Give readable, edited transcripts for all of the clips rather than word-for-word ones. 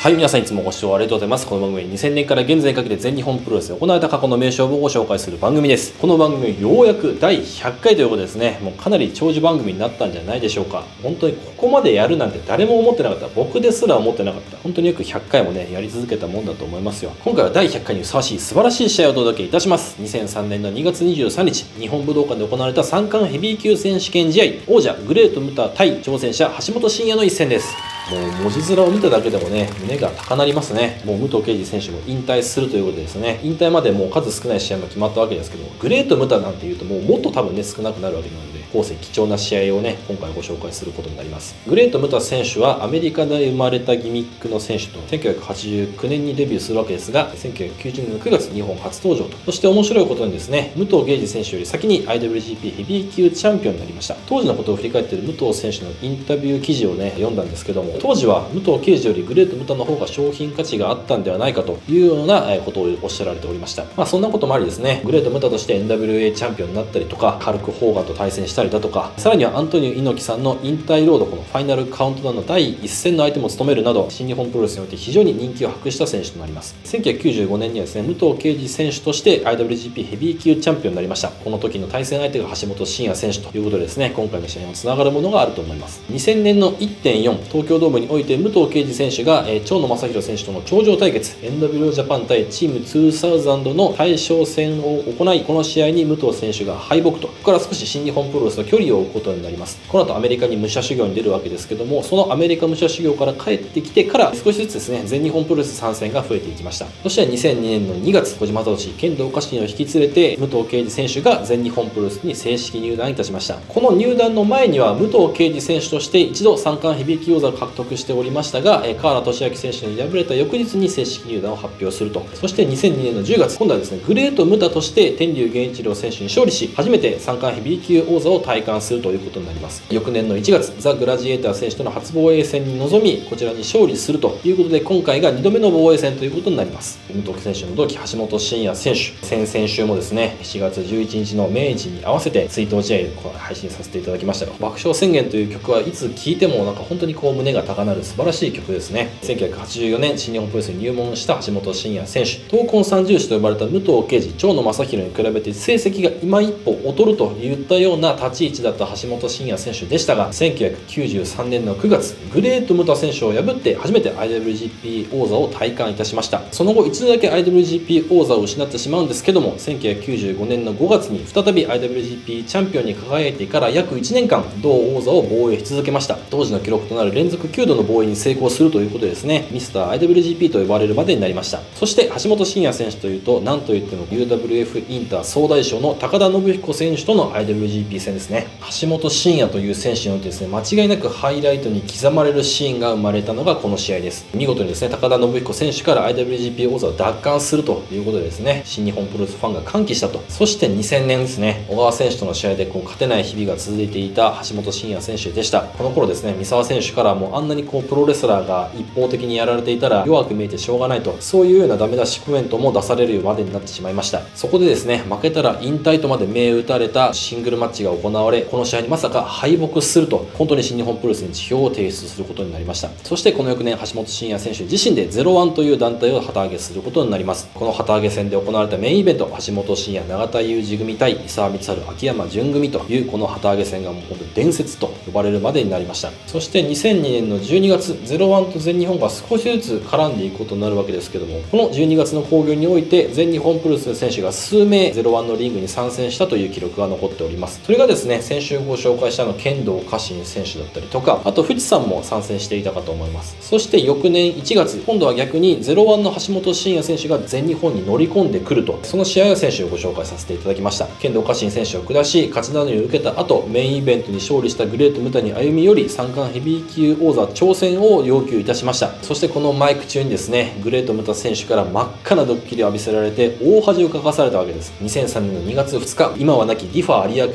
はい、皆さんいつもご視聴ありがとうございます。この番組は2000年から現在にかけて全日本プロレスで行われた過去の名勝負をご紹介する番組です。この番組ようやく第100回ということですね。もうかなり長寿番組になったんじゃないでしょうか。本当にここまでやるなんて誰も思ってなかった。僕ですら思ってなかった。本当によく100回もね、やり続けたもんだと思いますよ。今回は第100回にふさわしい素晴らしい試合をお届けいたします。2003年の2月23日、日本武道館で行われた三冠ヘビー級選手権試合、王者グレートムタ対挑戦者橋本真也の一戦です。もう文字面を見ただけでもね、胸が高鳴りますね。もう武藤敬司選手も引退するということでですね、引退までもう数少ない試合も決まったわけですけども、グレートムタなんていうともっと多分ね、少なくなるわけなので、後世貴重な試合をね、今回ご紹介することになります。グレートムタ選手はアメリカで生まれたギミックの選手と、1989年にデビューするわけですが、1990年の9月、日本初登場と。そして面白いことにですね、武藤敬司選手より先に IWGP ヘビー級チャンピオンになりました。当時のことを振り返っている武藤選手のインタビュー記事をね、読んだんですけども、当時は武藤敬司よりグレートムタの方が商品価値があったんではないかというようなことをおっしゃられておりました。そんなこともありですね、グレートムタとして NWA チャンピオンになったりとか、ハルク・ホーガンと対戦したりだとか、さらにはアントニオ猪木さんの引退ロード、このファイナルカウントダウンの第一戦の相手も務めるなど、新日本プロレスにおいて非常に人気を博した選手となります。1995年にはですね、武藤敬司選手として IWGP ヘビー級チャンピオンになりました。この時の対戦相手が橋本真也選手ということでですね、今回の試合もつながるものがあると思います。2000年の 1.4 東京ドームにおいて武藤敬司選手が蝶野正洋選手との頂上対決 NWO ジャパン対チーム2000の対象戦を行い、この試合に武藤選手が敗北と、ここから少し新日本プロレスの距離を置くことになります。この後アメリカに武者修行に出るわけですけども、そのアメリカ武者修行から帰ってきてから少しずつですね、全日本プロレス参戦が増えていきました。そして2002年の2月、小島聡、剣道家臣を引き連れて武藤敬司選手が全日本プロレスに正式入団いたしました。この入団の前には武藤敬司選手として一度三冠ヘビー級王座を獲得しておりましたが、河原俊明選手に敗れた翌日に正式入団を発表すると。そして2002年の10月、今度はですね、グレートムタとして天竜源一郎選手に勝利し、初めて三冠ヘビー級王座を体感するということになります。翌年の1月、ザ・グラジエーター選手との初防衛戦に臨み、こちらに勝利するということで、今回が2度目の防衛戦ということになります。武藤選手の同期橋本真也選手、先々週もですね、4月11日の命日に合わせて追悼試合を配信させていただきましたが、爆笑宣言という曲はいつ聴いてもなんか本当にこう胸が高鳴る素晴らしい曲ですね。1984年新日本プロレスに入門した橋本真也選手、闘魂三重士と呼ばれた武藤敬司、蝶野正洋に比べて成績が今一歩劣るといったような立ち位置だった橋本真也選手でしたが、1993年の9月、グレートムタ選手を破って初めて IWGP 王座を体感いたしました。その後一度だけ IWGP 王座を失ってしまうんですけども、1995年の5月に再び IWGP チャンピオンに輝いてから約1年間同王座を防衛し続けました。当時の記録となる連続9度の防衛に成功するということでですね、ミスター IWGP と呼ばれるまでになりました。そして橋本真也選手というと、なんといっても UWF インター総大将の高田信彦選手との IWGP 戦ですね。橋本真也という選手においてですね、間違いなくハイライトに刻まれるシーンが生まれたのがこの試合です。見事にですね、高田信彦選手から IWGP 王座を奪還するということでですね、新日本プロレスファンが歓喜したと。そして2000年ですね、小川選手との試合で勝てない日々が続いていた橋本真也選手でした。この頃ですね、三沢選手からもあんなにプロレスラーが一方的にやられていたら弱く見えてしょうがないと、そういうようなダメ出しコメントも出されるまでになってしまいました。そこでですね、負けたら引退とまで銘打たれたシングルマッチが行われ、この試合にまさか敗北すると、本当に新日本プロレスに辞表を提出することになりました。そしてこの翌年、橋本真也選手自身で01という団体を旗揚げすることになります。この旗揚げ戦で行われたメインイベント、橋本真也永田裕二組対伊沢光晴秋山純組というこの旗揚げ戦がもう本当に伝説と呼ばれるまでになりました。そして2002年の12月、01と全日本が少しずつ絡んでいくことになるわけですけども、この12月の興行において全日本プロレスの選手が数名01のリングに参戦したという記録が残っております。それがですね、先週ご紹介した剣道家臣選手だったりとか、あと富士山も参戦していたかと思います。そして翌年1月、今度は逆に01の橋本真也選手が全日本に乗り込んでくると、その試合や選手をご紹介させていただきました。剣道家臣選手を下し、勝ち名乗りを受けた後、メインイベントに勝利したグレートムタに歩み寄り、三冠ヘビー級王座挑戦を要求いたしました。そしてこのマイク中にですね、グレートムタ選手から真っ赤なドッキリを浴びせられて大恥をかかされたわけです。2003年の2月2日、今は亡きディファ有明で行わ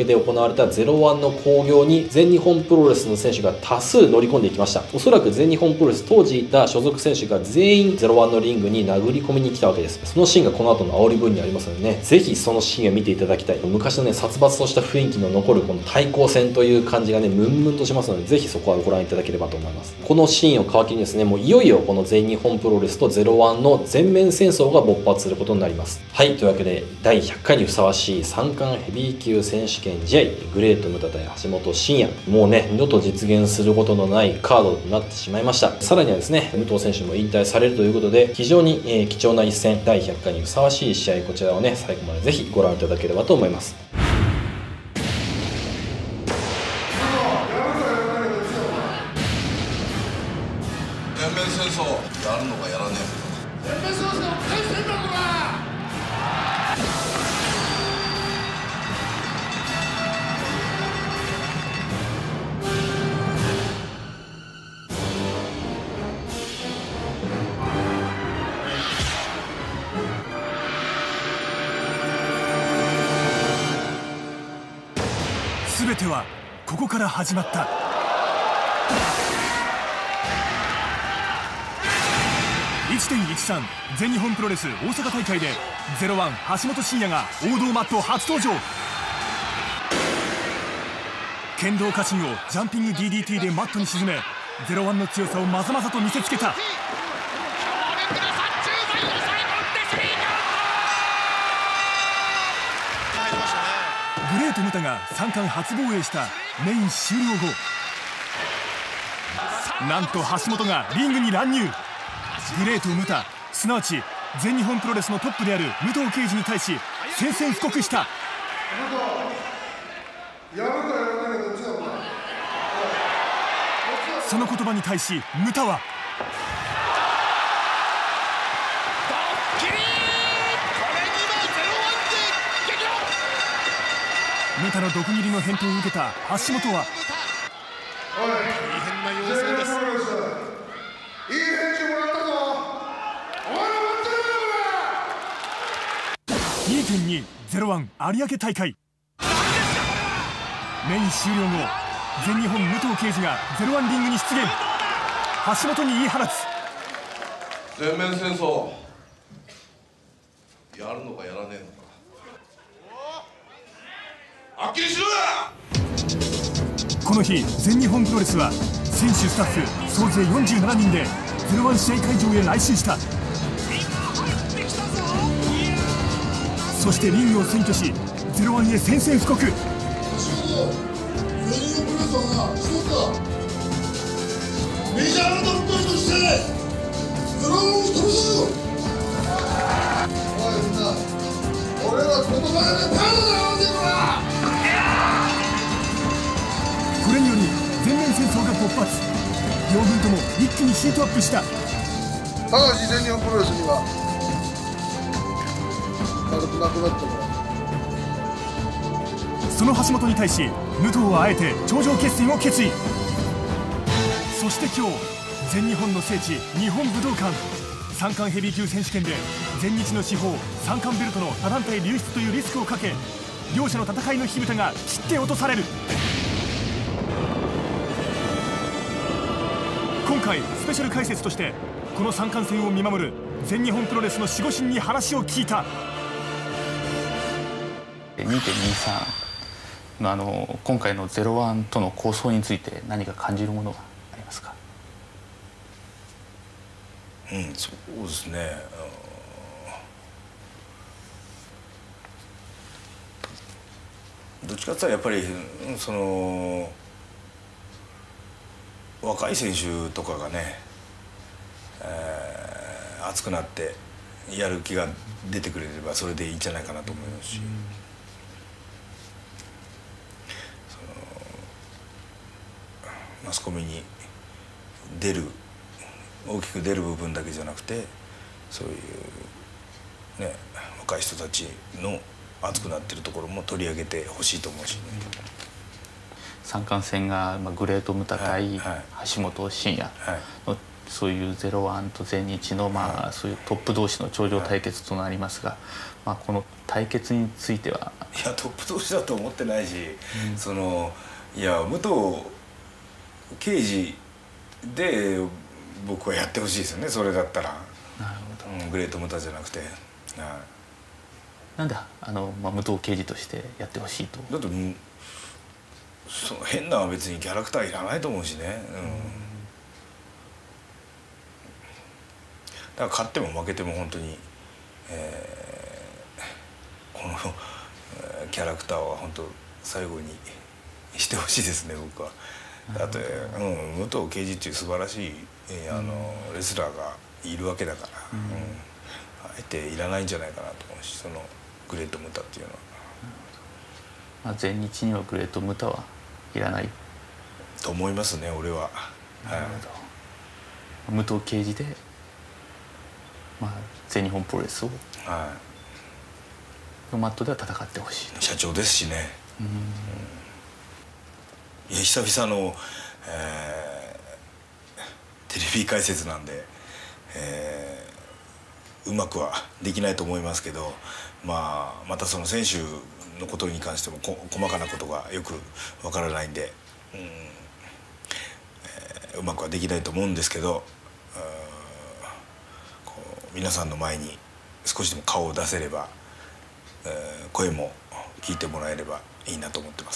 われた01の興行に全日本プロレスの選手が多数乗り込んでいきました。おそらく全日本プロレス当時いた所属選手が全員01のリングに殴り込みに来たわけです。そのシーンがこの後の煽り V にありますのでね、ぜひそのシーンを見ていただきたい。昔のね、殺伐とした雰囲気の残るこの対抗戦という感じがね、ムンムンとしますので、ぜひそこはご覧いただければと思います。このシーンを皮切りにですね、もういよいよこの全日本プロレスと01の全面戦争が勃発することになります。はい、というわけで第100回にふさわしい三冠ヘビー級選手権試合、グレート・ムタ対橋本真也、もうね、二度と実現することのないカードになってしまいました。さらにはですね、武藤選手も引退されるということで、非常に貴重な一戦、第100回にふさわしい試合、こちらをね、最後までぜひご覧いただければと思います。 全面戦争やるのかやらねえのか。全面戦争の対戦なのか。 全てはここから始まった。1.13 全日本プロレス大阪大会で01橋本真也が王道マット初登場。剣道家臣をジャンピング DDT でマットに沈め、01の強さをまざまざと見せつけた。グレート・ムタが三冠初防衛したメイン終了後、なんと橋本がリングに乱入。グレート・ムタ、すなわち全日本プロレスのトップである武藤敬司に対し宣戦布告した。その言葉に対しムタはムタの毒斬りの返答を受けた橋本は、 大変な様子です。いい返事もらったぞ。お前ら待ってるよ。 2.201 有明大会メイン終了後、全日本武藤敬司が01リングに出現。橋本に言い放つ。 全面戦争やるのかやらねえのか。はっきりしろや。 この日全日本プロレスは選手スタッフ総勢47人で01試合会場へ来襲した。そしてリングを占拠し01へ宣戦布告。 全日本プロレスは一つだ。メジャーのトップとして01を一つぞ。おいみんな、俺は言葉でパンダなんだよな。 これにより全面戦争が勃発。両軍とも一気にヒートアップした。 ただし全日本プロレスには軽くなくなってもらう。 その橋本に対し武藤はあえて頂上決戦を決意。そして今日、全日本の聖地日本武道館、三冠ヘビー級選手権で全日の至宝三冠ベルトの他団体流出というリスクをかけ、両者の戦いの火蓋が切って落とされる。今回スペシャル解説としてこの三冠戦を見守る全日本プロレスの守護神に話を聞いた。 2.23 の今回の01との構想について何か感じるものがありますか？ そうですね。どっちかって言ったらやっぱりその若い選手とかがね、熱くなってやる気が出てくれればそれでいいんじゃないかなと思いますし、マスコミに出る、大きく出る部分だけじゃなくて、そういうね、若い人たちの熱くなってるところも取り上げてほしいと思うしね。 三冠戦がグレート・ムタ対橋本真也のそういう01と全日の、そういうトップ同士の頂上対決となりますが、この対決については。 いやトップ同士だと思ってないし、いや武藤敬司で僕はやってほしいですよね、それだったら。 なるほど、 グレートムタじゃなくて、 なんで武藤敬司としてやってほしいと。 だって変な別にキャラクターいらないと思うしね、だから勝っても負けても本当に、このキャラクターは本当最後にしてほしいですね、僕は。だって、武藤敬司っていう素晴らしいレスラーがいるわけだから、あえていらないんじゃないかなと思うし、そのグレートムタっていうのは。 全日にはグレートムタはいらないと思いますね、俺は。 なるほど。武藤敬司で、全日本プロレスを、のマットでは戦ってほしい。 社長ですしね。いや久々の、テレビ解説なんで、うまくはできないと思いますけど、またその選手のことに関しても細かなことがよくわからないんで、うまくはできないと思うんですけど、皆さんの前に少しでも顔を出せれば、声も聞いてもらえればいいなと思ってます。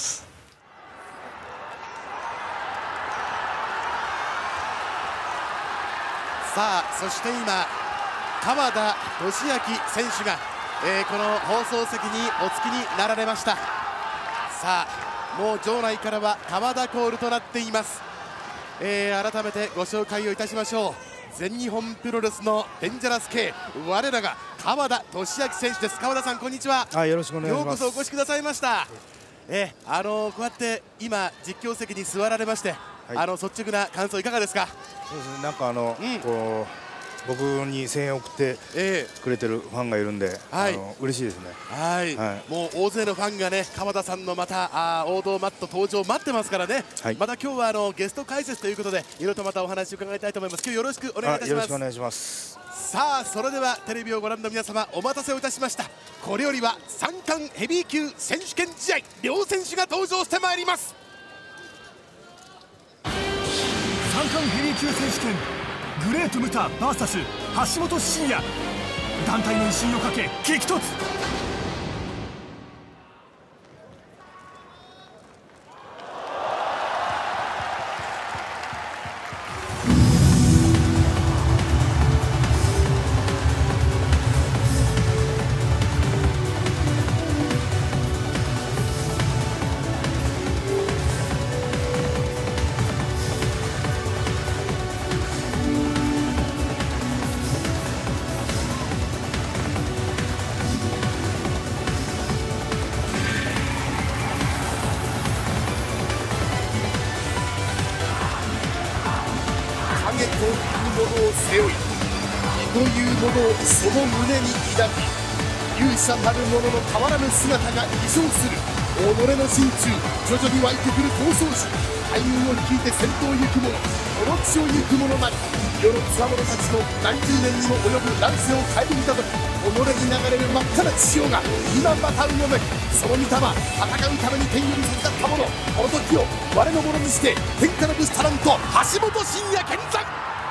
さあそして今川田俊明選手が、この放送席にお着きになられました。さあもう場内からは川田コールとなっています。改めてご紹介をいたしましょう。全日本プロレスのデンジャラス系、我らが川田俊明選手です。川田さんこんにちは。 よろしくお願いします。 ようこそお越しくださいました。こうやって今実況席に座られまして、率直な感想いかがですか？ そうですね、なんかこう僕に声援を送ってくれてるファンがいるんで、嬉しいですね。 もう大勢のファンがね、川田さんのまた王道マット登場待ってますからね。また今日はゲスト解説ということで、いろいろとまたお話を伺いたいと思います。今日よろしくお願いいたします。 よろしくお願いします。 さあそれではテレビをご覧の皆様、お待たせをいたしました。これよりは三冠ヘビー級選手権試合、両選手が登場してまいります。 三冠ヘビー級選手権、グレートムタ VS 橋本真也、団体の威信をかけ激突。 影というものを背負い、義というものをその胸に抱き、勇者たる者の変わらぬ姿が偽証する己の心中、徐々に湧いてくる闘争心、大軍を率いて先頭を行く者、この地を行く者なり、世のつわものたちの何十年にも及ぶ乱世を顧みたとき、己に流れる真っ赤な血潮が今またうごめく。その御霊、戦うために天より授かった者、この時を我のものにして天下の武士タラント橋本真也健在。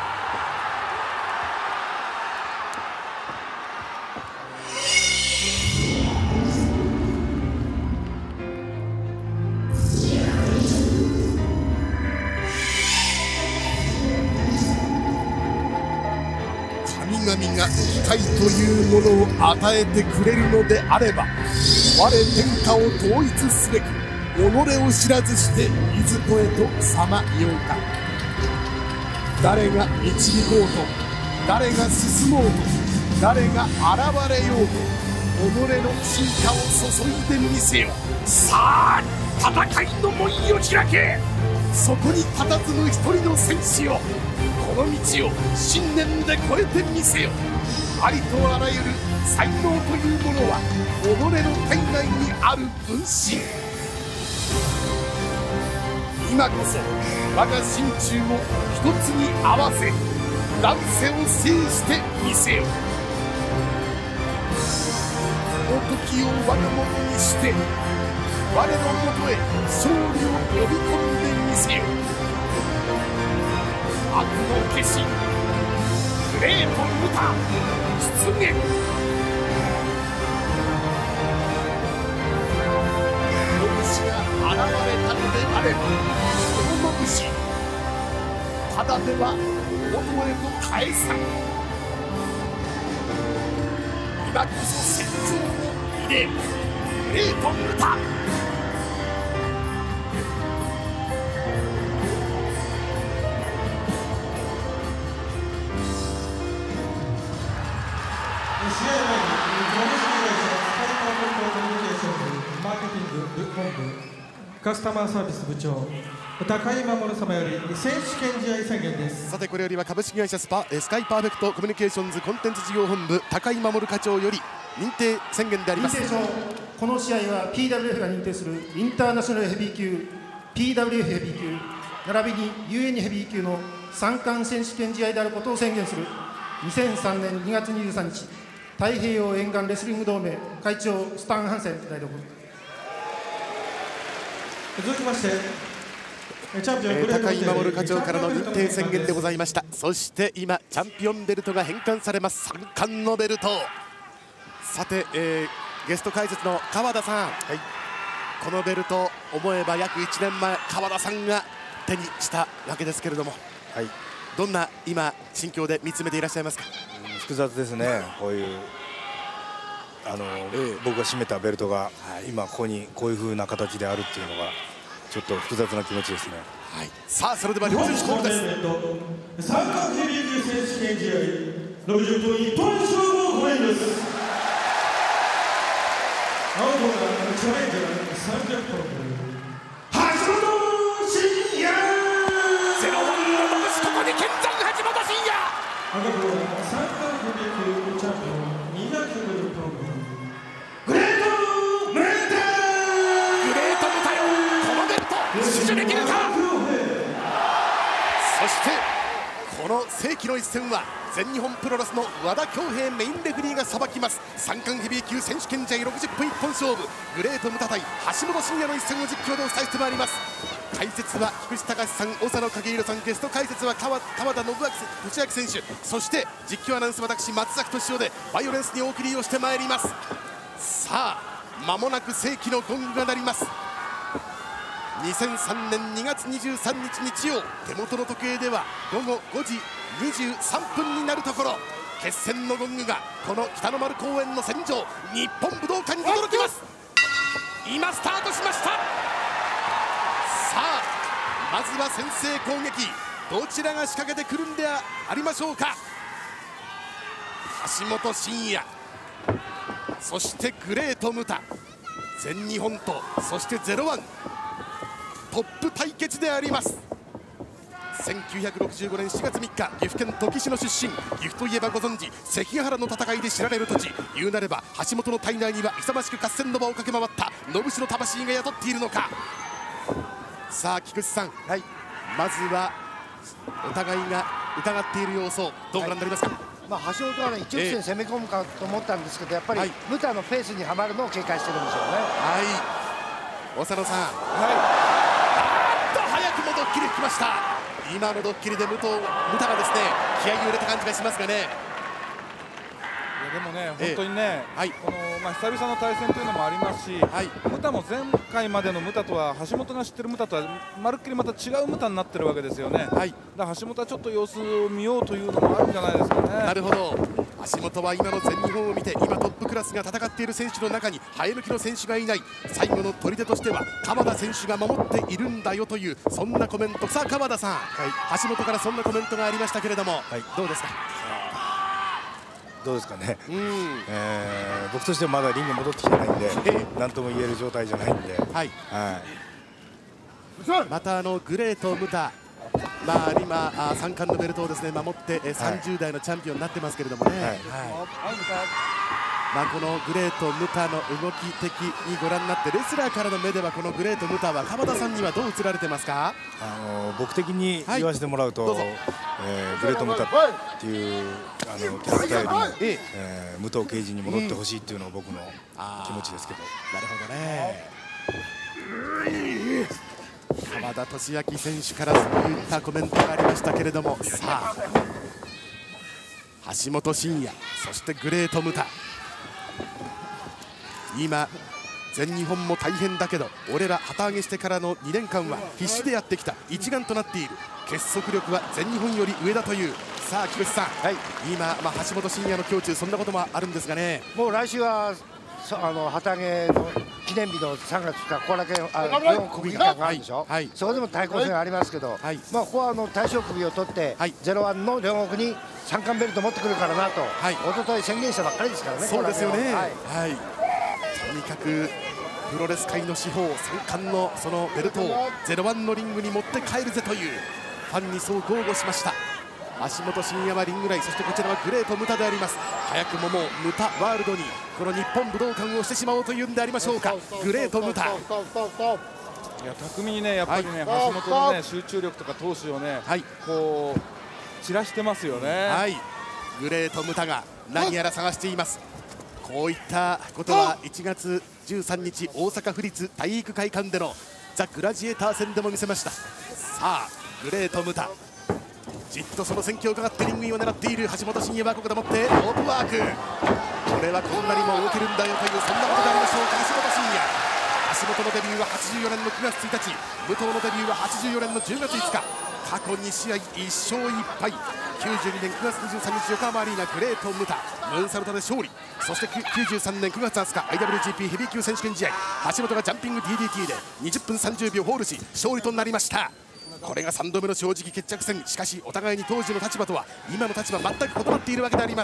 神々が機会というものを与えてくれるのであれば、我天下を統一すべく己を知らずしていずこへとさまようか。誰が導こうと、誰が進もうと、誰が現れようと、己の進化を注いでみせよ。さあ戦いの門を開け。そこに佇む一人の戦士よ、この道を信念で越えてみせよ。ありとあらゆる才能というものは己の体内にある分身。今こそ我が心中を一つに合わせ、 乱世を制してみせよ。この時を我が物にして我のもとへ勝利を呼び込んでみせよ。悪の化身グレート・ムタ出現。拳が現れたのであればその拳ただでは元へと返さん。今こそ戦場に入れグレート・ムタ。 試合前に株式会社スカイパーコミュニケーション部マーケティング部本部カスタマーサービス部長高井守様より選手権試合宣言です。 さてこれよりは株式会社スカイパーフェクトコミュニケーションズコンテンツ事業本部高井守課長より認定宣言であります。 認定証。この試合は PWF が認定するインターナショナルヘビー級 PWF ヘビー級並びに UN ヘビー級の3冠選手権試合であることを宣言する。2003年2月23日太平洋沿岸レスリング同盟会長スタン・ハンセン大督。 続きましてチャンピオン高井守課長からの認定宣言でございました。そして今チャンピオンベルトが返還されます。3冠のベルト。さて、ゲスト解説の川田さん、このベルト思えば約1年前川田さんが手にしたわけですけれども、どんな今心境で見つめていらっしゃいますか。 複雑ですね。こういう僕が締めたベルトが今ここにこういう風な形であるっていうのがちょっと複雑な気持ちですね。 さあそれでは両選手コールです。 3冠ヘビー級選手権試合60分一本勝負をご覧です。青コーナーチャレンジャー30本橋本真也。 ゼロワンを伸ばすここに見参橋本真也。 赤コーナー3冠ヘビー級チャンピオン250本グレート・ムタ。 グレート・ムタよ、このベルト死守できるか。そしてこの世紀の一戦は全日本プロレスの和田恭平メインレフリーが裁きます。3冠ヘビー級選手権試合60分一本勝負グレート・ムタ対橋本真也の一戦を実況でお伝えしてまいります。解説は菊池隆さん、長野景弘さん、ゲスト解説は川田信明選手、そして実況アナウンス私松崎俊夫でバイオレンスにお送りをしてまいります。さあ間もなく世紀のゴングが鳴ります。2003年2月23日日曜、手元の時計では午後5時23分になるところ、決戦のゴングがこの北の丸公園の戦場日本武道館に届きます。今スタートしました。さあまずは先制攻撃、どちらが仕掛けてくるんでありましょうか。橋本真也、そしてグレート・ムタ、全日本とそして01トップ対決であります。1965年4月3日岐阜県土岐市の出身、岐阜といえばご存知関ヶ原の戦いで知られる土地、言うなれば橋本の体内には勇ましく合戦の場を駆け回った野武士の魂が宿っているのか。さあ菊池さん、まずはお互いが疑っている様子をどうご覧になりますか。 橋本はね一直線攻め込むかと思ったんですけど、やっぱりムタのペースにはまるのを警戒してるんでしょうね。 長野さん、早くもドッキリ来ました。今のドッキリでムタがですね気合いを入れた感じがしますがね。 でもね、本当にね、この久々の対戦というのもありますし、ムタも前回までのムタとは橋本が知ってるムタとはまるっきりまた違うムタになってるわけですよね。だから橋本はちょっと様子を見ようというのもあるんじゃないですかね。 なるほど。橋本は今の全日本を見て、今トップクラスが戦っている選手の中に生え抜きの選手がいない、最後の砦としては川田選手が守っているんだよというそんなコメント。さあ川田さん、橋本からそんなコメントがありましたけれども、どうですか。 どうですかね、僕としてはまだリング戻ってきてないんで、何とも言える状態じゃないんで、 またグレート・ムタ今3冠のベルトをですね守って30代のチャンピオンになってますけれどもね。このグレート・ムタの動き的にご覧になって、レスラーからの目ではこのグレート・ムタは川田さんにはどう映られてますか？ 僕的に言わせてもらうと、グレート・ムタっていうキャラクターより武藤敬司に戻ってほしいっていうのが僕の気持ちですけど。 なるほどね。川田俊明選手からそういったコメントがありましたけれども、さあ橋本真也、そしてグレート・ムタ、今全日本も大変だけど俺ら旗揚げしてからの2年間は必死でやってきた、一丸となっている、結束力は全日本より上だという。さあ木口さん、今、橋本真也の胸中、そんなこともあるんですがね。 もう来週は旗揚げの記念日の3月2日後楽園日本国技館があるでしょ、そこでも対抗戦ありますけど、ここは大将首を取って、01の両国に3冠ベルト持ってくるからなと、一昨日宣言したばっかりですからね。 そうですよね。とにかくプロレス界の至宝、3冠のそのベルトを01のリングに持って帰るぜというファンにそう豪語しました。橋本真也はリング内、そしてこちらはグレート・ムタであります。早くももうムタワールドにこの日本武道館をしてしまおうというんでありましょうか。グレート・ムタ、 いや巧みにね、やっぱりね、橋本のね集中力とか闘志をね、こう散らしてますよね。 グレート・ムタが何やら探しています。こういったことは1月13日大阪府立体育会館でのザ・グラジエーター戦でも見せました。さあグレート・ムタ、じっとその戦況を伺ってリングインを狙っている橋本真也はここでもってロープワーク、これはこんなにも動けるんだよという、そんなことでありましょうか。橋本真也、橋本のデビューは84年の9月1日、武藤のデビューは84年の10月5日、過去2試合1勝1敗。92年9月23日横浜アリーナグレート・ムタムーンサルトで勝利。そして93年9月20日 IWGP ヘビー級選手権試合、橋本がジャンピング DDT で20分30秒ホールし勝利となりました。これが3度目の正直決着戦。しかしお互いに当時の立場とは今の立場全く異なっているわけであります。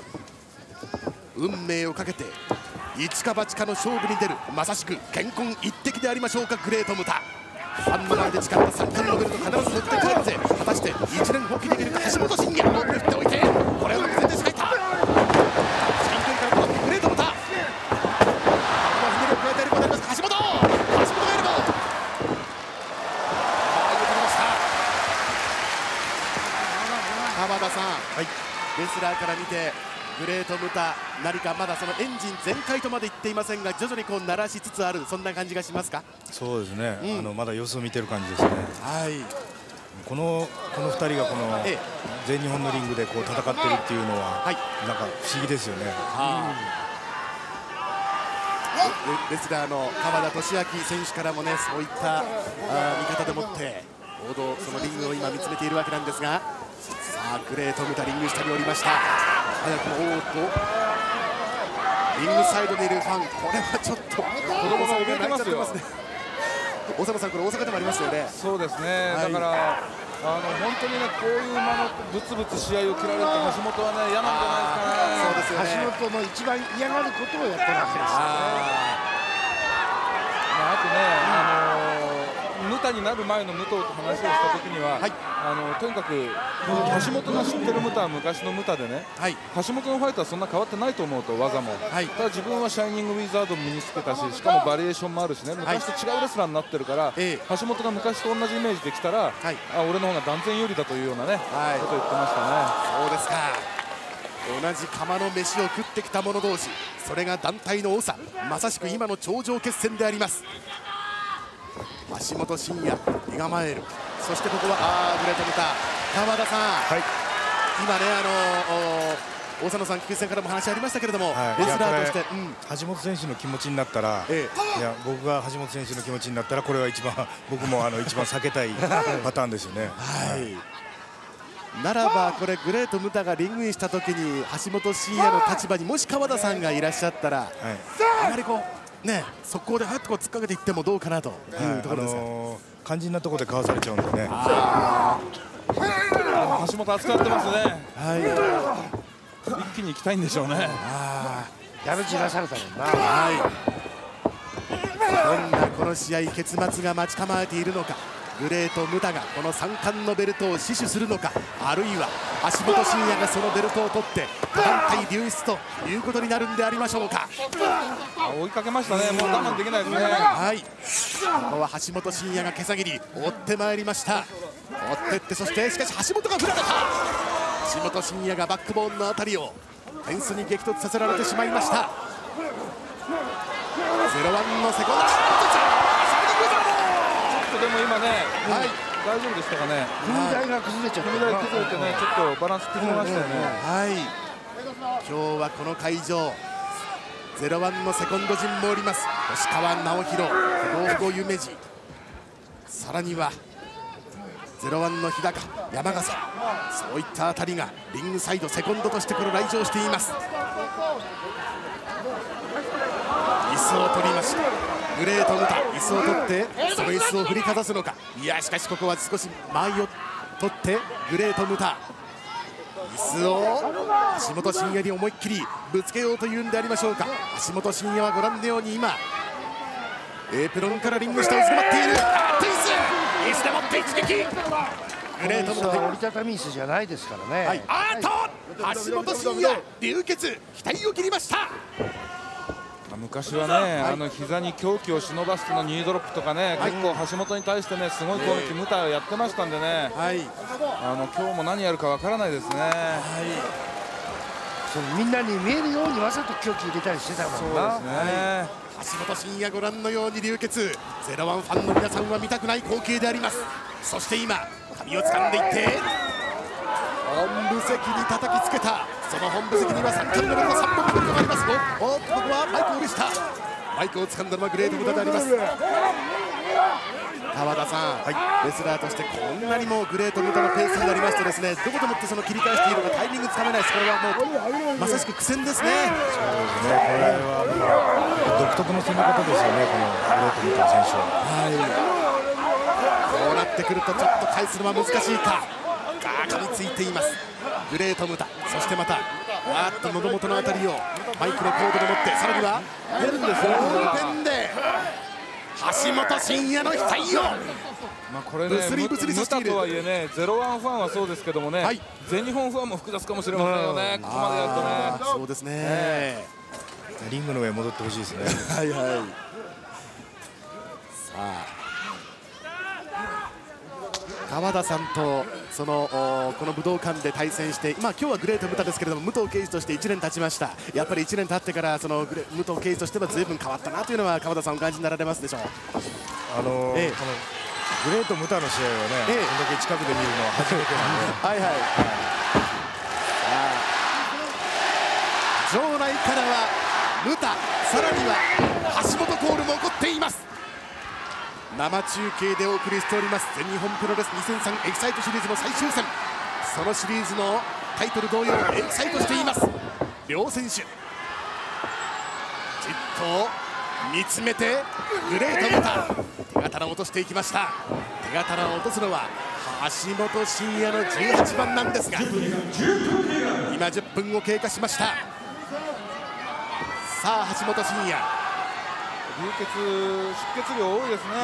運命をかけて一か八かの勝負に出る、まさしく健魂一滴でありましょうか。グレート・ムタ、ファンの前で誓った3冠のベルト必ず持って帰るぜ。果たして一年放棄できるか橋本真也、ロープに振っておいてこれを全然しかいた真剣からのグレート・ムタ、ここはひねりを加えていることになります。橋本がエルボー川田さん、レスラーから見てグレート・ムタ、何かまだそのエンジン全開とまでいっていませんが徐々にこう鳴らしつつある、そんな感じがしますか？ そうですね、まだ様子を見てる感じですね。この2人がこの全日本のリングでこう戦ってるっていうのは、なんか不思議ですよね。 レスラーの川田俊明選手からもね、そういった見方でもって王道そのリングを今見つめているわけなんですが、さあグレート・ムタリング下におりました。早くもリングサイドにいるファン、これはちょっと子供さんが泣いちゃってますね。大阪さん、これ大阪でもありましたよね。 そうですね、だから本当にね、こういう間のブツブツ試合を切られると橋本はね嫌なんじゃないですかね。 橋本の一番嫌がることをやってるわけですよね。 あとね、ムタになる前の武藤と話をした時には、とにかく橋本が知ってるムタは昔のムタでね、橋本のファイトはそんな変わってないと思うと、技も、ただ自分はシャイニングウィザードも身につけたし、しかもバリエーションもあるしね、昔と違うレスラーになってるから、橋本が昔と同じイメージできたら、俺の方が断然有利だというようなね、ことを言ってましたね。 そうですか。同じ釜の飯を食ってきた者同士、それが団体の長、まさしく今の頂上決戦であります。橋本真也、身構える。そしてここはグレート・ムタ、川田さん、今ね大佐野さん、菊池さんからも話ありましたけれども、レスラーとして、 橋本選手の気持ちになったら、いや僕が橋本選手の気持ちになったら、これは一番僕も一番避けたいパターンですよね。 ならばこれグレート・ムタがリングインした時に橋本真也の立場にもし川田さんがいらっしゃったら、あまりこうね速攻で早くこう突っかけていってもどうかなというところですが、 肝心なところでかわされちゃうんでね。 橋本扱ってますね。一気に行きたいんでしょうね。 やるじらされたもんな。 どんなこの試合結末が待ち構えているのか。ググレート・ムタがこの3冠のベルトを死守するのか、あるいは橋本真也がそのベルトを取って他団体流出ということになるんでありましょうか。 追いかけましたね、もう我慢できないですね。 はい、ここは橋本真也が毛先切り追ってまいりました。追っていって、そしてしかし橋本が振られた。橋本真也がバックボーンのあたりをフェンスに激突させられてしまいました。0-1のセコンド、 でも今ね、大丈夫でしたかね。 踏み台が崩れちゃって、 踏み台崩れてね、ちょっとバランス崩れましたよね。 はい、今日はこの会場0-1のセコンド陣もおります。星川直弘、大久保夢二、さらには0-1の日高、山笠、そういったあたりがリングサイドセコンドとしてこの来場しています。椅子を取りましたグレート・ムタ、椅子を取ってその椅子を振りかざすのか。いやしかしここは少し間合いを取ってグレート・ムタ、椅子を橋本真也に思いっきりぶつけようというんでありましょうか。橋本真也はご覧のように今エプロンからリング下を詰まっている。椅子でもって一撃。グレート・ムタ、 折りたたみ椅子じゃないですからね。 はい、あーっと橋本真也流血、額を切りました。 昔はね、膝に狂気を忍ばすのニードロップとかね、結構橋本に対してね、すごい攻撃、ムタをやってましたんでね、今日も何やるかわからないですね。 みんなに見えるようにわざと狂気入れたりしてたもんな。 橋本真也ご覧のように流血。0-1ファンの皆さんは見たくない光景であります。そして今髪を掴んでいって本部席に叩きつけた。その本部席には3冠のベルト、3本のベルトがあります。おっと、ここはマイクを下した。マイクを掴んだのはグレート・ムタであります。川田さん、レスラーとしてこんなにもグレート・ムタのペースになりますとですね、どこでもってその切り返しているのかタイミングつかめないです。これはもうまさしく苦戦ですね。 そうですね、これは独特の攻め方ですよね、このグレート・ムタ選手は。 こうなってくるとちょっと返すのは難しいか。噛みついていますグレート・ムタ。そしてまた喉元のあたりをマイクのコードで持って、さらにはボールペンで橋本真也の額をこれね、ムタとはいえね、0-1ファンはそうですけどもね、全日本ファンも複雑かもしれませんよね、ここまでやるとね。 そうですね、 リングの上戻ってほしいですね。 はいはい。さあ川田さんとこの武道館で対戦して、今日はグレート・ムタですけれども、武藤敬司として1年経ちました。やっぱり1年経ってから武藤敬司としては随分変わったなというのは川田さんお感じになられますでしょう。 このグレート・ムタの試合はね、これだけ近くで見るのは初めてなんで場内からはムタ、さらには橋本コールも起こっています。生中継でお送りしております全日本プロレス2003エキサイトシリーズの最終戦、そのシリーズのタイトル同様エキサイトしています。両選手じっと見つめてグレート・ムタ、手刀を落としていきました。手刀を落とすのは橋本真也の18番なんですが、今10分を経過しました。さあ橋本真也、 出血量多いですね。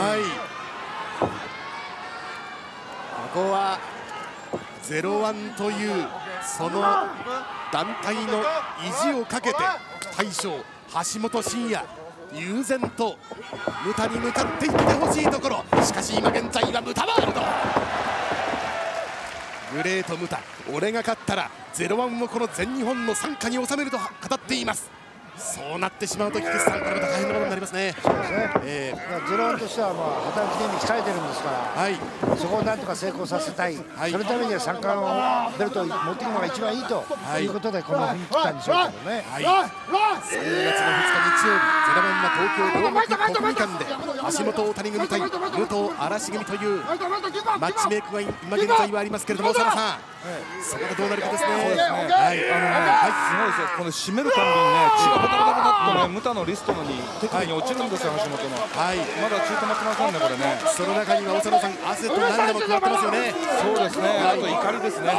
ここは0-1というその団体の意地をかけて大将橋本真也悠然とムタに向かっていってほしいところ。しかし今現在はムタワールド。グレート・ムタ、俺が勝ったら0-1をこの全日本の傘下に収めると語っています。そうなってしまうと菊池さん、これまた大変なことになりますね。 そうですね。0-1としては破綻記念日控えてるんですから、そこをなんとか成功させたい。そのためには3冠をベルトを持っていくのが一番いいということでこの踏み切ったんでしょうけどね。 3月の2日日曜日、0-1は東京ドーム国技館で橋本大谷組対武藤嵐組というマッチメイクが今現在はありますけれども、長田さん、そこがどうなるかですね。 すごいですよ。この締めるたびにね、血がバタバタバタっとね、ムタのリストに手首に落ちるんですよ、橋本の。まだ血止まってませんね、これね。 その中には長田さん、汗と涙も加わってますよね。 そうですね、あと怒りですね。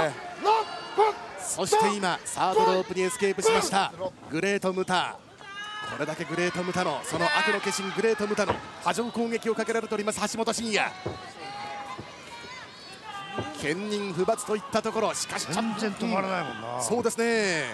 そして今サードロープにエスケープしましたグレート・ムタ。 これだけグレートムタのその悪の化身グレートムタの波状攻撃をかけられております橋本真也。兼任不罰といったところ、しかし全然止まらないもんな。 そうですね。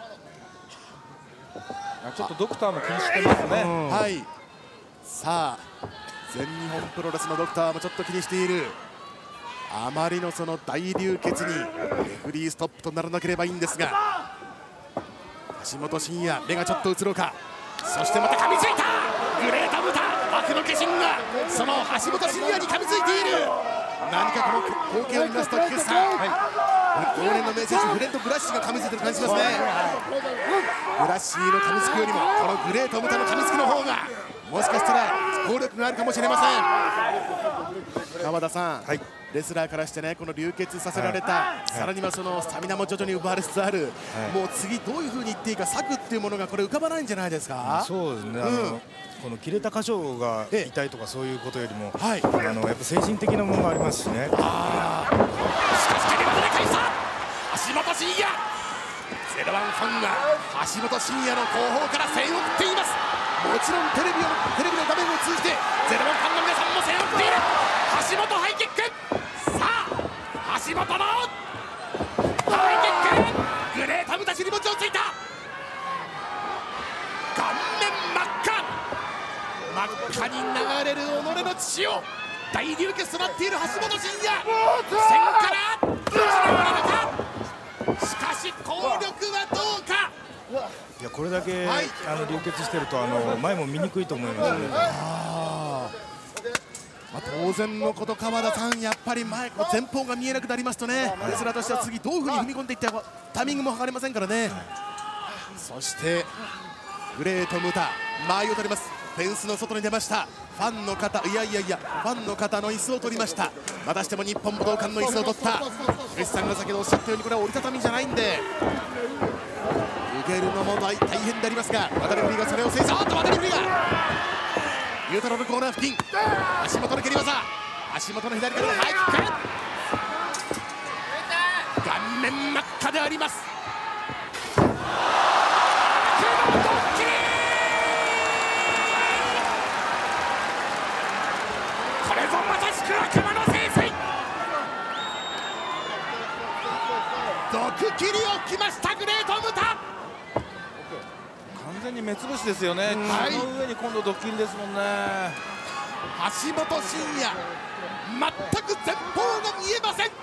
ちょっとドクターも気にしてますね。 はい。さあ全日本プロレスのドクターもちょっと気にしている。あまりのその大流血にレフリーストップとならなければいいんですが、橋本真也目がちょっと映ろうか。そしてまた噛みついたグレートムタ、悪の化身がその橋本真也に噛みついている。何かこの光景を見ますと、菊池さん、往年の名選手フレッド・ブラッシーが噛みついてる感じしますね。ブラッシーの噛みつくよりもこのグレートムタの噛みつきの方がもしかしたら効力があるかもしれません。川田さん、レスラーからしてね、この流血させられた、さらにはそのスタミナも徐々に奪われつつある、もう次どういうふうにいっていいか策っていうものがこれ浮かばないんじゃないですか。 そうですね、この切れた箇所が痛いとかそういうことよりも、やっぱ精神的なものがありますしね。 しかし蹴り技で返した橋本真也、ゼロワンファンが橋本真也の後方から声援を送っています。もちろんテレビの画面を通じてゼロワンファンの皆さんも声援を送っている。橋本ハイキック、さあ橋本のハイキック、グレートムタ尻餅をついた。顔面真っ赤に流れる己の血を大流血となっている橋本真也、線から立ち直れるか。しかし効力はどうか。 いや、これだけ、流血してると前も見にくいと思いますね。 当然のこと、川田さん、やっぱり前方が見えなくなりますとね、レスラーとしては次どういうふうに踏み込んでいってタイミングも測れませんからね。そしてグレートムタ間合いを取ります。フェンスの外に出ました。ファンの方、ファンの方の椅子を取りました。またしても日本武道館の椅子を取った。菊池さんが先ほどおっしゃったように、これは折りたたみじゃないんで受けるのも大変でありますが、渡辺がそれを制した。渡辺がニュートラルコーナー付近、足元の蹴り技、足元の左からのハイキック、顔面真っ赤であります。これぞまさしく悪魔の聖水、毒斬りをきましたグレートムタ。 完全に目つぶしですよね。その上に今度ドッキリですもんね。 橋本真也、全く前方が見えません。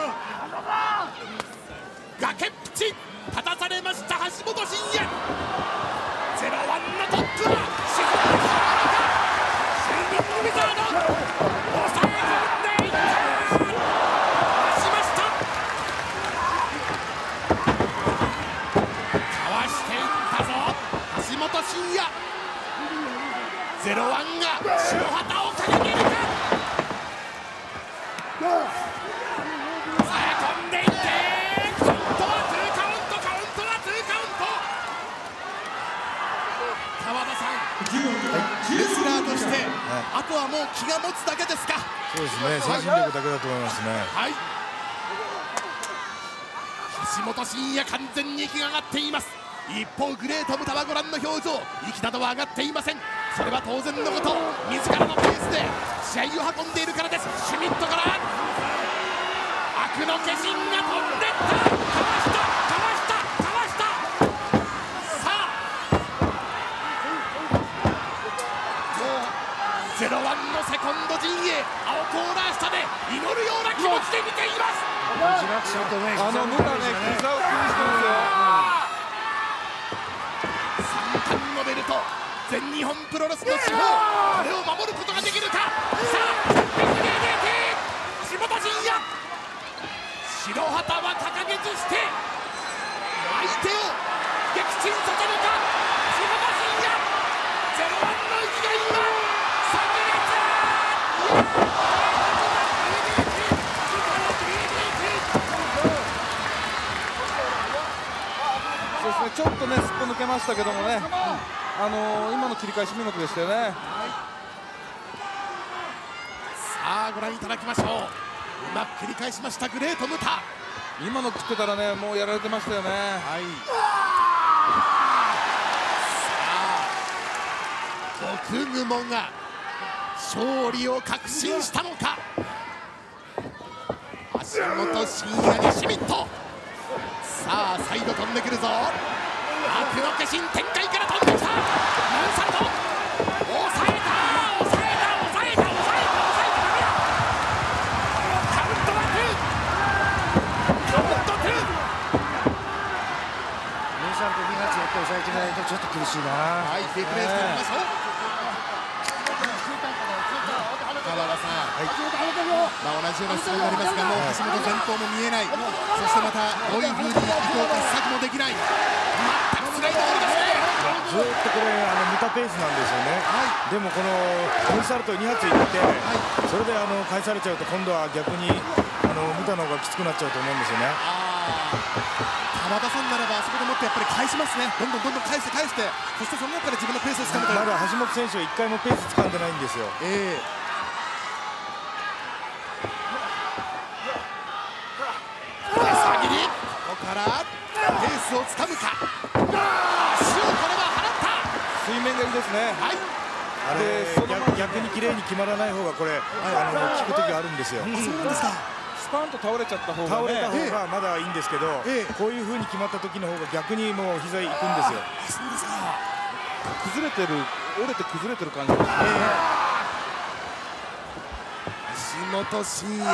崖っぷち立たされました橋本真也。ゼロワンのトップは沈んでしまうのか。シャイニングウィザード抑え込んでいった。しました。かわしていったぞ橋本真也。ゼロワンが白旗を掲げるか。抑え込んでいって、カウントは2カウント、カウントは2カウント。川田さん、レスラーとして、あとはもう気が持つだけですか。 そうですね、精神力だけだと思いますね。 橋本真也、完全に息が上がっています。一方グレートムタはご覧の表情、息などは上がっていません。それは当然のこと、自らのペースで試合を運んでいるからです。シュミットから悪の化身が飛んでった。かわした。さあゼロワンのセコンド陣営、青コーナー下で祈るような気持ちで見ています。 ムタね、膝を気にしてますよ。 三冠のベルト、全日本プロレスの司法、これを守ることができるか。さあ、橋本真也、白旗は掲げずして相手を撃沈させるか。橋本真也、ゼロワンの息が今そうですね、ちょっとねすっぽ抜けましたけどもね、今の切り返し見事でしたよね。 さあご覧いただきましょう。うまく切り返しましたグレートムタ。 今の食ってたらね、もうやられてましたよね。 さあクグモが勝利を確信したのか。橋本真也にシュミット。さあサイド飛んでくるぞ。悪の化身展開から飛んできた。ムーンサルト抑えた。カウントは2。カウント2。 ムーンサルト2発やって抑えていかないとちょっと苦しいな。 はい、リプレイしてみましょう。川原さん、同じような質問になりますが、もう橋本前方も見えない、そしてまたどういうふうにいこうか試作もできない、全くつらいところですね。 ずっとこれ無駄ペースなんですよね、でもこのムーンサルト2発いって、それで返されちゃうと今度は逆に無駄の方がきつくなっちゃうと思うんですよね。 川田さんならばあそこでもってやっぱり返しますね。どんどん返して、そしてその中で自分のペースをつかむと。 まだ橋本選手は1回もペースつかんでないんですよ。 ここからペースをつかむか。足をこれは払った。 水面がいいですね。 あれ逆に綺麗に決まらない方がこれ効く時があるんですよ。 そうなんですか。 スパンと倒れちゃった方が、 倒れた方がまだいいんですけど、こういう風に決まった時の方が逆にもう膝いくんですよ。 そうですか。 崩れてる、折れて崩れてる感じですね。 橋本真也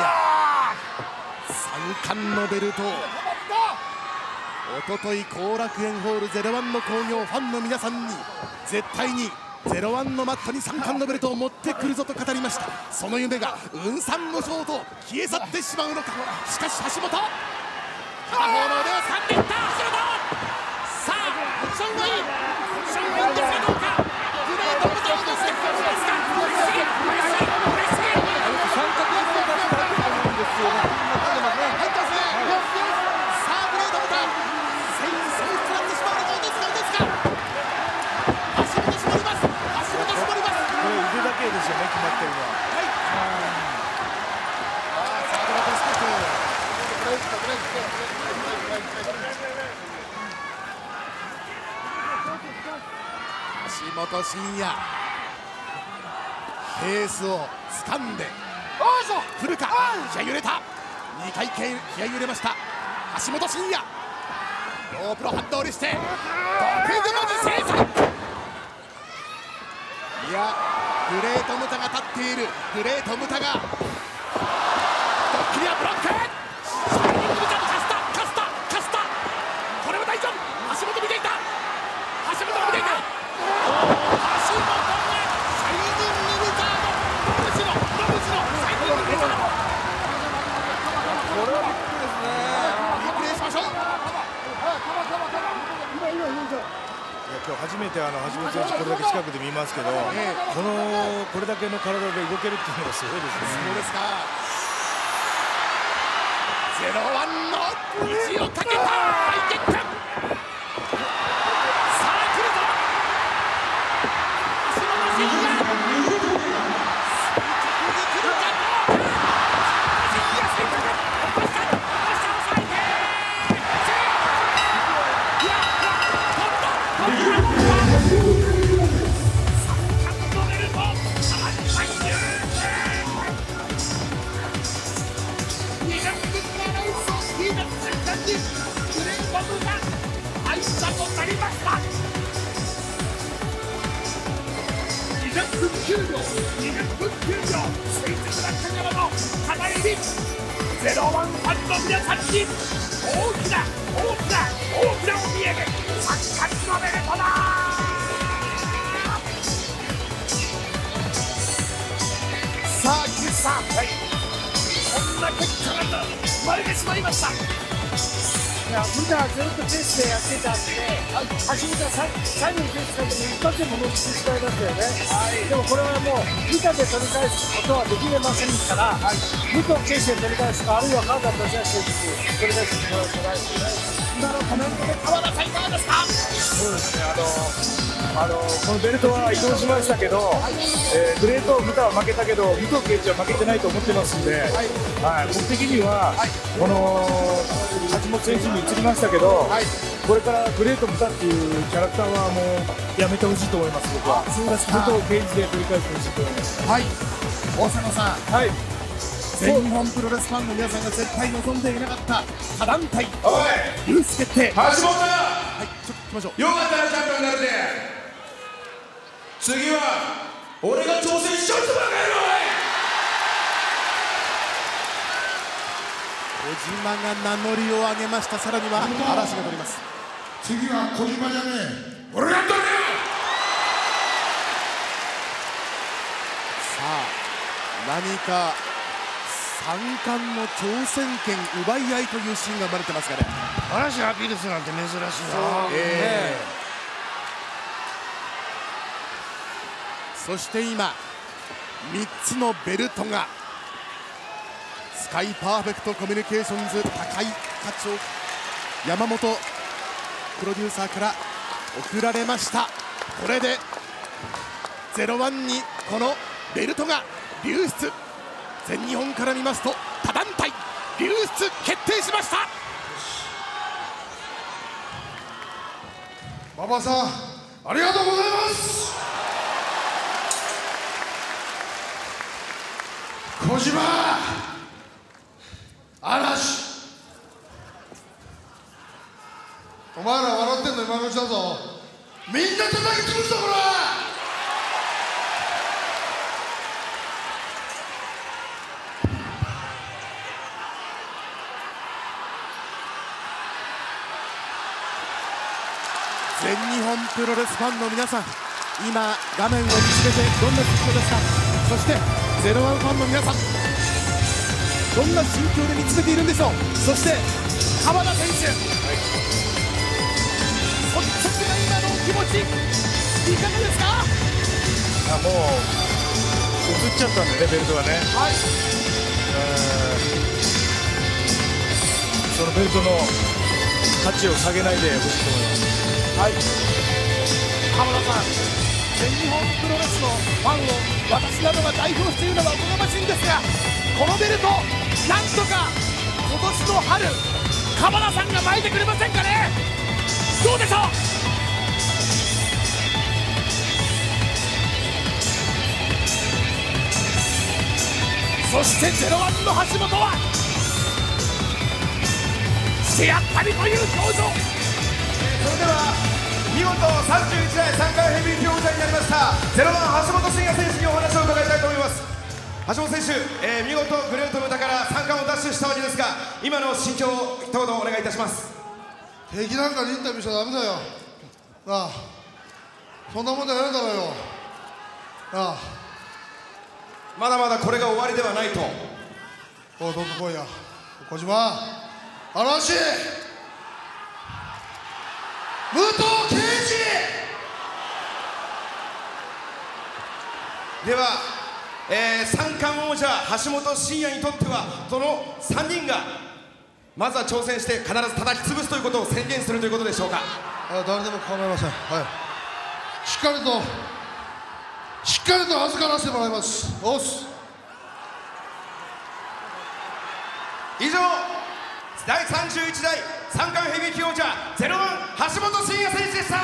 3冠のベルトをおととい後楽園ホール01の興行ファンの皆さんに絶対に01のマットに3冠のベルトを持ってくるぞと語りました。その夢が雲散の衝と消え去ってしまうのか。しかし橋本、片方の腕を掴んでいった橋本。さあポジションはいい、ポジションはいいんですがどうか。グレートボタンを押してくるんですか。 三角形の出し方だと思うんですよね。 入ってますね。さあグレートボタン戦争につらってしまうのか。どうですか。橋本絞ります。橋本絞ります。 これ腕だけですよね、決まってるのは。 さあドラゴンステップ。橋本真也ペースを掴んで来るか。気合い揺れた。2回気合い揺れました橋本真也。ロープロハンド折りして毒雲に制裁。いやグレートムタが立っている。グレートムタがドッキリはブロック。シャイニングムタのカスタ。これは大丈夫。橋本見ていた。橋本が見ていた。橋本がシャイニングムタの野口のシャイニングムタの。 これはビッグですね。 リプレイしましょう。 今日初めて橋本選手これだけ近くで見ますけど、これだけの体で動けるっていうのがすごいですね。 そうですか。01の虹をかけた大結果。さあ来るぞ橋本真也。01ファンの皆さんに大きなお土産3冠のベルトだ。さあ菊池さん、こんな結果が生まれてしまいました。 いや、みんなずっとペースでやってたんで、橋本は最後にペースかけて一発で戻してしまいましたよね。でもこれはもう板で取り返すことはできませんから、武藤圭司で取り返すか、あるいは川田俊哉選手に取り返してもらうしかないですね。 今のコメントで川田さんいかがですか。 そうですね、このベルトは移動しましたけど、グレート・ムタは負けたけど武藤圭司は負けてないと思ってますんで、僕的にはこの橋本選手に移りましたけど、 これからグレート・ブタっていうキャラクターはもうやめてほしいと思います。僕はそうですか。 武藤敬司で取り返してほしいと思います。 はい、大佐野さん、 はい、 全日本プロレスファンの皆さんが絶対望んでいなかった他団体ユース決定。 橋本、はい、 ちょっと来ましょう。 よかったらチャンピオンになるで。次は俺が挑戦しちゃうぞバカ野郎。 小島が名乗りを上げました。さらには嵐が取ります。 次は小島じゃねえ、俺が取るよ。 さあ、何か三冠の挑戦権奪い合いというシーンが生まれてますがね。 嵐アピールするなんて珍しいな。 そして今3つのベルトがスカイパーフェクトコミュニケーションズ高井課長、山本プロデューサーから送られました。これで01にこのベルトが流出。全日本から見ますと他団体流出決定しました。 馬場さん、ありがとうございます。小島、嵐、お前ら笑ってんの今のうちだぞ。みんな叩き潰すぞこら。 全日本プロレスファンの皆さん、今画面を見つめてどんな心境ですか。そして01ファンの皆さん、どんな心境で見つめているんでしょう。そして浜田選手、率直な今のお気持ちいかがですか。 もう映っちゃったんでね、ベルトがね。 はい、 そのベルトの価値を下げないでほしいと思います。 はい、浜田さん、全日本プロレスのファンを私などが代表しているのはおこがましいんですが、このベルトなんとか今年の春浜田さんが巻いてくれませんかね。どうでしょう。そして01の橋本はしてやったりという表情。 それでは見事31代3回ヘビー級王者になりました01橋本真也選手にお話を伺いたいと思います。橋本選手、見事グレートブタから3冠を奪取したわけですが、今の心境を一言お願いいたします。 敵なんかにインタビューしちゃダメだよなあ。そんなもんじゃないだろうよなあ。 まだまだこれが終わりではないと。 おう、どうぞ来いや小島、嵐、武藤敬司では、三冠王者橋本真也にとってはその3人がまずは挑戦して必ず叩き潰すということを宣言するということでしょうか。 誰でも構いません。はい、しっかりと預からせてもらいます。おっす。 以上、第31代三冠ヘビー級王者01橋本真也選手でした。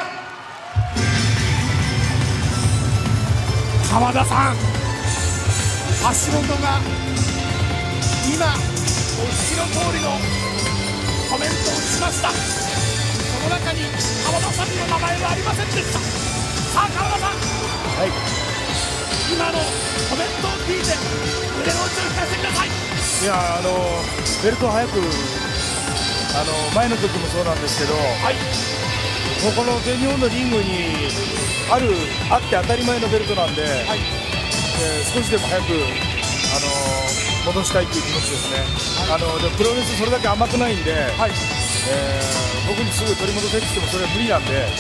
浜田さん、橋本が今お聞きの通りのコメントをしました。その中に浜田さんの名前はありませんでした。さあ浜田さん、 はい、 今のコメントを聞いて胸の内を聞かせてください。 いや、ベルト早く、前の時もそうなんですけど、はい、もうこの全日本のリングにあって当たり前のベルトなんで、はい、少しでも早く、戻したいという気持ちですね。でプロレスそれだけ甘くないんで、はい、僕にすぐ取り戻せって言ってもそれは無理なんで、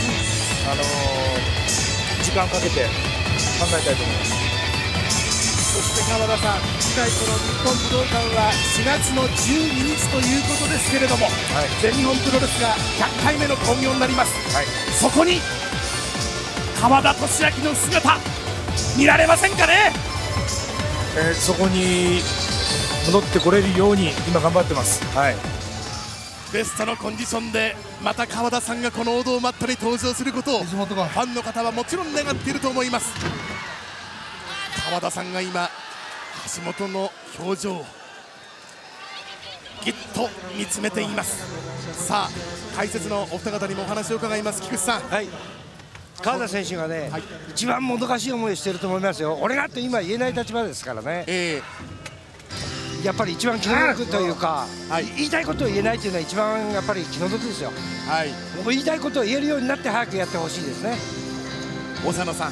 時間かけて考えたいと思います。 そして川田さん、次回この日本武道館は4月の12日ということですけれども、はい、全日本プロレスが100回目の興行になります。はい、そこに川田俊明の姿見られませんかね。 そこに戻ってこれるように今頑張ってます。はい、 ベストのコンディションでまた川田さんがこの王道マットに登場することをファンの方はもちろん願っていると思います。川田さんが今橋本の表情をぎっと見つめています。さあ解説のお二方にもお話を伺います。菊池さん、 川田選手がね、一番もどかしい思いをしていると思いますよ。俺がって今言えない立場ですからね、やっぱり一番気の毒というか、言いたいことを言えないというのは一番やっぱり気の毒ですよ。もう言いたいことを言えるようになって早くやってほしいですね。 長野さん、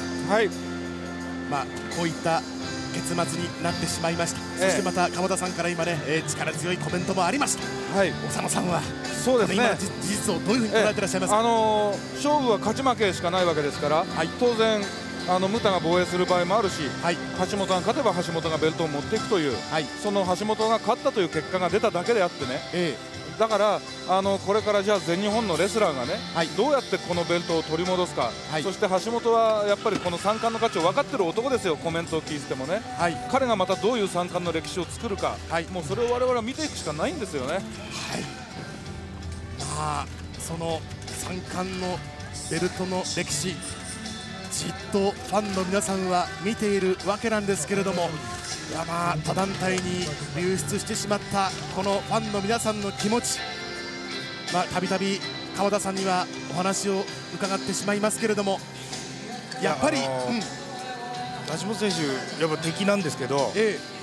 こういった結末になってしまいました。そしてまた川田さんから今ね、力強いコメントもありました。長野さんはそうですね、 今事実をどういうふうに捉えてらっしゃいますか。 勝負は勝ち負けしかないわけですから、当然ムタが防衛する場合もあるし、橋本が勝てば橋本がベルトを持っていくという、その橋本が勝ったという結果が出ただけであってね、だからこれからじゃあ全日本のレスラーがね、どうやってこのベルトを取り戻すか、そして橋本はやっぱりこの三冠の価値を分かってる男ですよ。コメントを聞いてもね、彼がまたどういう三冠の歴史を作るか、もうそれを我々は見ていくしかないんですよね。 その三冠のベルトの歴史、じっとファンの皆さんは見ているわけなんですけれども、他団体に流出してしまったこのファンの皆さんの気持ち、たびたび川田さんにはお話を伺ってしまいますけれども、やっぱり、 橋本選手やっぱ敵なんですけど、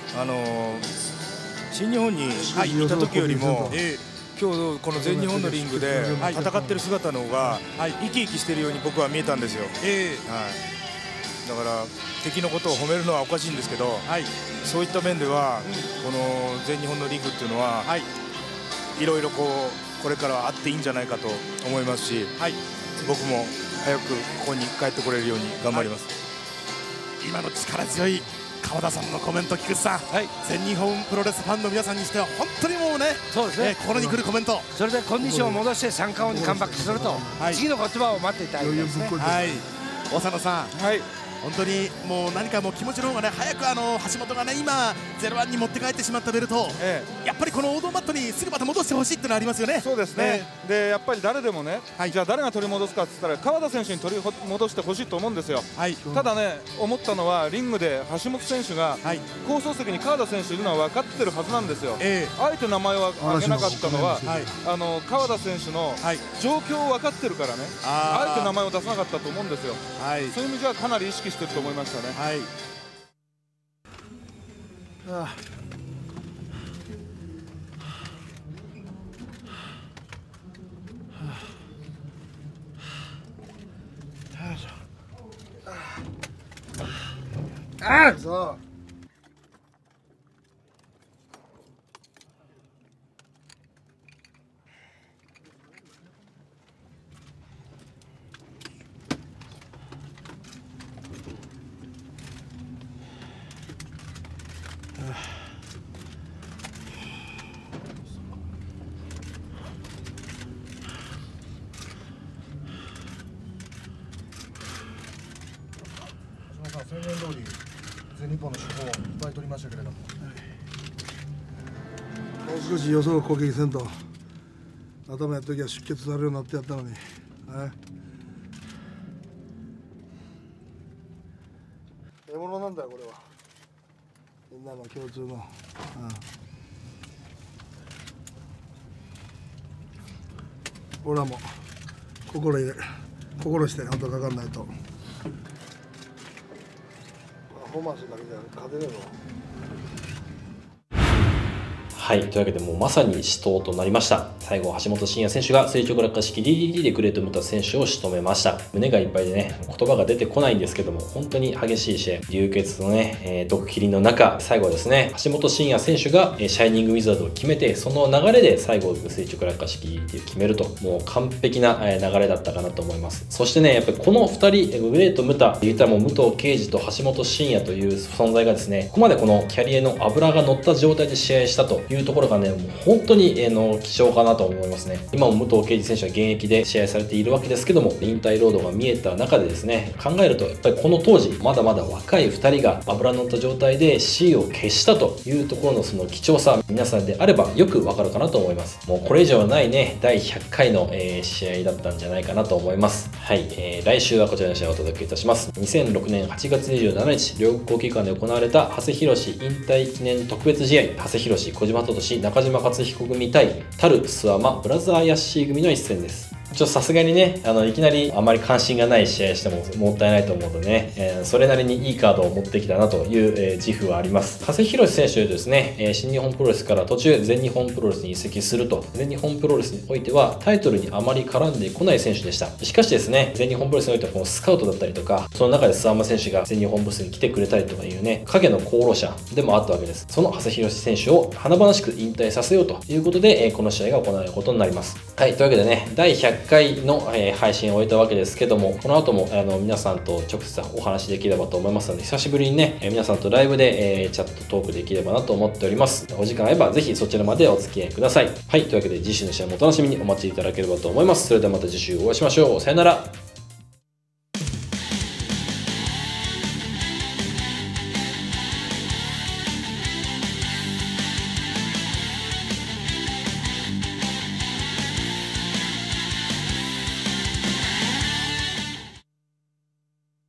新日本にいた時よりも、今日この全日本のリングで戦ってる姿の方が生き生きしてるように僕は見えたんですよ。だから敵のことを褒めるのはおかしいんですけど、そういった面ではこの全日本のリングっていうのはいろいろこれからはあっていいんじゃないかと思いますし、僕も早くここに帰ってこれるように頑張ります。 今の力強い川田さんのコメント、菊池さん、全日本プロレスファンの皆さんにしては本当にもうね、心にくるコメント。 それでコンディションを戻して三冠王にカムバックすると、次の言葉を待っていたいですね。 長野さん、本当にもう何かもう気持ちの方がね、早く橋本がね今01に持って帰ってしまったベルトを、やっぱりこの王道マットにすぐまた戻してほしいっていうのはありますよね。 そうですね、でやっぱり誰でもね、じゃあ誰が取り戻すかって言ったら川田選手に取り戻してほしいと思うんですよ。ただね、思ったのはリングで橋本選手が放送席に川田選手いるのは分かってるはずなんですよ。あえて名前を挙げなかったのは、川田選手の状況を分かってるからね、あえて名前を出さなかったと思うんですよ。そういう意味じゃかなり意識してると思いましたね。 そう宣言通り全日本の主砲を奪い取りましたけれども、もう少しよそを攻撃せんと頭やった時は出血されるようになってやったのに、獲物なんだよこれは、みんなの共通の。俺らも心して本当かかんないと。パフォーマンスだけじゃ勝てねえの。 はい、というわけでもうまさに死闘となりました。最後橋本真也選手が垂直落下式 DDT でグレートムタ選手を仕留めました。胸がいっぱいでね、言葉が出てこないんですけども、本当に激しい試合、流血のね、毒切りの中、最後はですね、橋本真也選手がシャイニングウィザードを決めて、その流れで最後垂直落下式 DDT を決めると、もう完璧な流れだったかなと思います。そしてね、やっぱりこの2人、グレートムタ、言ったらもう武藤敬司と橋本真也という存在がですね、ここまでこのキャリアの脂が乗った状態で試合したといういうところがね、もう本当に貴重かなと思いますね。今も武藤敬司選手は現役で試合されているわけですけども、引退ロードが見えた中でですね、考えるとやっぱりこの当時まだまだ若い2人が脂の乗った状態で C を消したというところのその貴重さ、皆さんであればよくわかるかなと思います。もうこれ以上ないね、第100回の、試合だったんじゃないかなと思います。はい、来週はこちらの試合をお届けいたします。2006年8月27日、両国国技館で行われた長谷博引退記念特別試合、長谷博、小島聡、中島克彦組対タル諏訪間ブラザーヤッシー組の一戦です。さすがにね、いきなりあまり関心がない試合してももったいないと思うのでね、それなりにいいカードを持ってきたなという、自負はあります。長谷博選手ですね、新日本プロレスから途中全日本プロレスに移籍すると、全日本プロレスにおいてはタイトルにあまり絡んでこない選手でした。しかしですね、全日本プロレスにおいてはこのスカウトだったりとか、その中で諏訪間選手が全日本プロレスに来てくれたりとかいうね、影の功労者でもあったわけです。その長谷博選手を華々しく引退させようということで、この試合が行われることになります。はい、というわけでね、第100回の配信を終えたわけですけども、この後も皆さんと直接お話しできればと思いますので、久しぶりにね、皆さんとライブで、チャットトークできればなと思っております。お時間あればぜひそちらまでお付き合いください。はい、というわけで次週の試合もお楽しみにお待ちいただければと思います。それではまた次週お会いしましょう。さよなら。